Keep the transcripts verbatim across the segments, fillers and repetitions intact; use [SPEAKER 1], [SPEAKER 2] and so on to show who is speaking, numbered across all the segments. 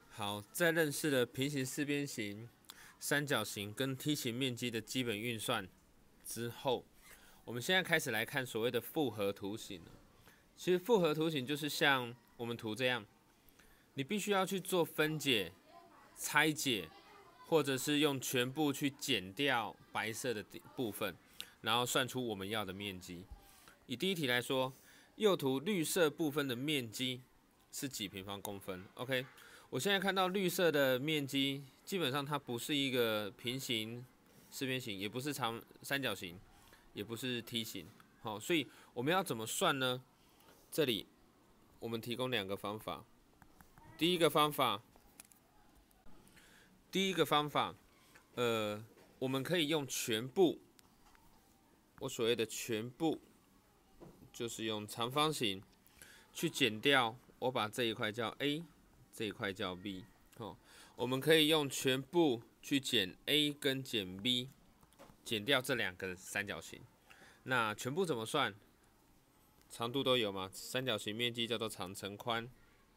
[SPEAKER 1] 好，在认识了平行四边形、三角形跟梯形面积的基本运算之后，我们现在开始来看所谓的复合图形。其实复合图形就是像我们图这样，你必须要去做分解、拆解，或者是用全部去减掉白色的部分，然后算出我们要的面积。以第一题来说，右图绿色部分的面积是几平方公分 ？OK， 我现在看到绿色的面积，基本上它不是一个平行四边形，也不是长三角形，也不是梯形。好，所以我们要怎么算呢？这里我们提供两个方法。第一个方法，第一个方法，呃，我们可以用全部。我所谓的全部，就是用长方形去减掉，我把这一块叫 A， 这一块叫 B。哦，我们可以用全部去减 A 跟减 B， 减掉这两个三角形。那全部怎么算？长度都有嘛？三角形面积叫做长乘宽，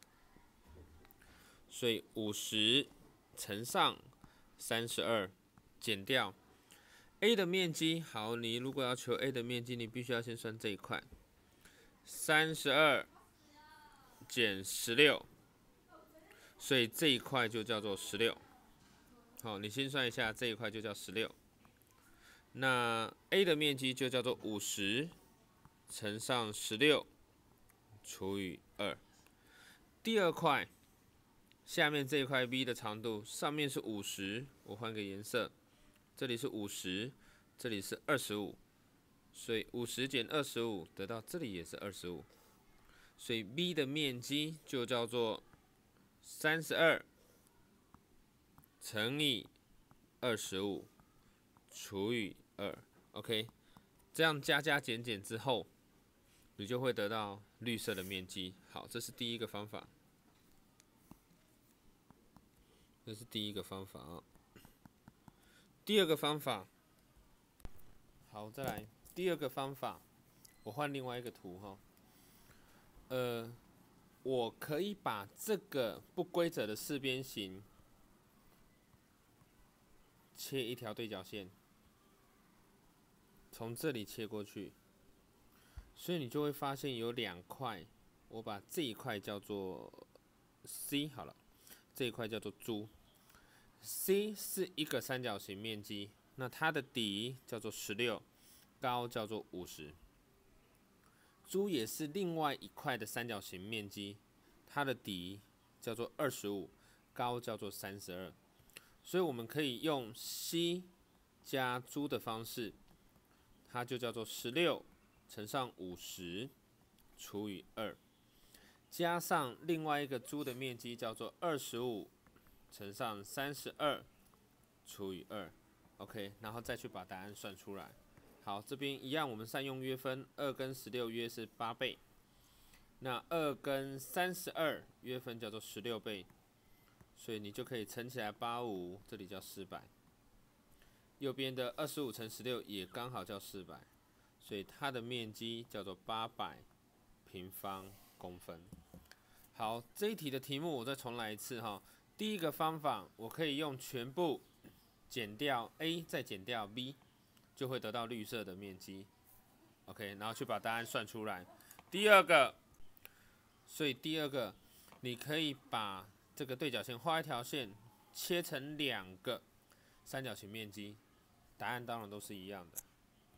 [SPEAKER 1] 所以五十乘上三十二减掉 A 的面积。好，你如果要求 A 的面积，你必须要先算这一块，三十二减十六，所以这一块就叫做十六。好，你心算一下，这一块就叫十六。那 A 的面积就叫做五十乘上十六除以二。第二块，下面这一块 B 的长度，上面是五十，我换个颜色，这里是五十，这里是二十五，所以五十减二十五得到这里也是二十五，所以 B 的面积就叫做三十二乘以二十五除以二 ，OK， 这样加加减减之后，你就会得到绿色的面积。好，这是第一个方法，这是第一个方法啊。第二个方法，好，再来第二个方法，我换另外一个图哈。呃，我可以把这个不规则的四边形切一条对角线，从这里切过去，所以你就会发现有两块，我把这一块叫做 C 好了，这一块叫做猪。C 是一个三角形面积，那它的底叫做十六，高叫做五十。猪也是另外一块的三角形面积，它的底叫做二十五，高叫做三十二。所以我们可以用 C 加猪的方式，它就叫做十六乘上五十除以二，加上另外一个猪的面积叫做二十五乘上三十二除以二 ，OK， 然后再去把答案算出来。好，这边一样，我们善用约分，二跟十六约是八倍，那二跟三十二约分叫做十六倍，所以你就可以乘起来八十五，这里叫四百。右边的二十五乘十六也刚好叫四百，所以它的面积叫做八百平方公分。好，这一题的题目我再重来一次哈。第一个方法，我可以用全部减掉 A， 再减掉 B， 就会得到绿色的面积。OK， 然后去把答案算出来。第二个，所以第二个，你可以把这个对角线画一条线，切成两个三角形面积，答案当然都是一样的。